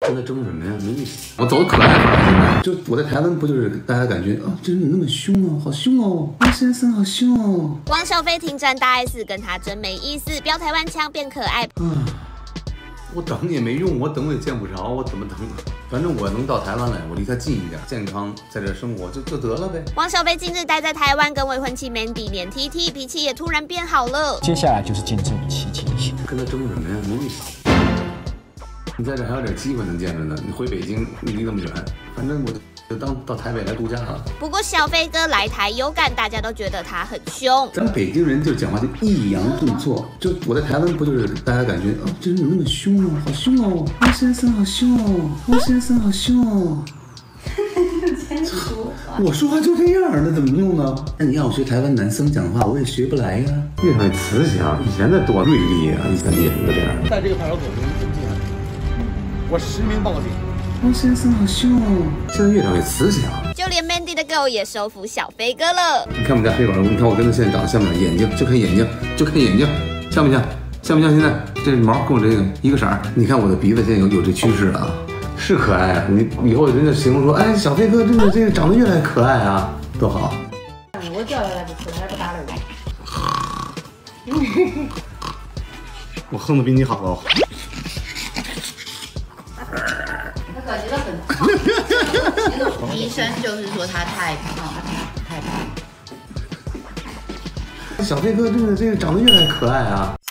跟他争什么呀？没意思。我走的可爱了，现在就我在台湾，不就是大家感觉啊，这人怎么那么凶哦，好凶哦，汪先生好凶哦。 汪小菲停战大 S 跟他真没意思，飙台湾腔变可爱。 我等也没用，我等我也见不着，我怎么等？反正我能到台湾来，我离他近一点，健康在这生活就得了呗。 汪小菲近日待在台湾，跟未婚妻 Mandy 连 TT， 脾气也突然变好了。 接下来就是见证奇迹。 跟他争什么呀？没意思。你在这还有点机会能见着呢，你回北京离那么远，反正我就当到台北来度假了。 不过小飞哥来台有感，大家都觉得他很凶。 咱北京人就讲话就抑扬顿挫，就我在台湾不就是大家感觉啊，这人怎么那么凶哦，好凶哦，汪先生好凶哦，汪先生好凶哦。我说话就这样，那怎么弄呢？那你让我学台湾男生讲话，我也学不来呀。越来越慈祥，以前的多锐利啊，以前也不这样。 在这个派出所中登记案，我实名报警。 汪先生好凶哦，现在越长越慈祥。 就连 Mandy 的狗也收服小飞哥了。 你看我们家黑狗，你看我跟他现在长得像不像？眼睛就看眼睛，就看眼睛，像不像？像不像？现在这毛跟我这个一个色儿。你看我的鼻子现在有这趋势了啊。是可爱啊！你以后人家形容说，哎，小飞哥真的这个长得越来越可爱啊，多好！ 我叫他不吃，他不搭理我。 我哼的比你好哦。 他感觉到很胖，医生就是说他太胖，太胖。 小飞哥真的这个长得越来越可爱啊！